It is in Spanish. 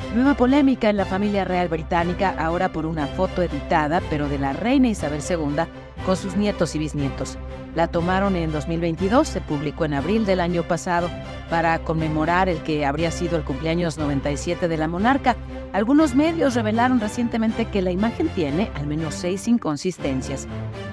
Nueva polémica en la familia real británica, ahora por una foto editada, pero de la reina Isabel II con sus nietos y bisnietos. La tomaron en 2022, se publicó en abril del año pasado para conmemorar el que habría sido el cumpleaños 97 de la monarca. Algunos medios revelaron recientemente que la imagen tiene al menos 6 inconsistencias.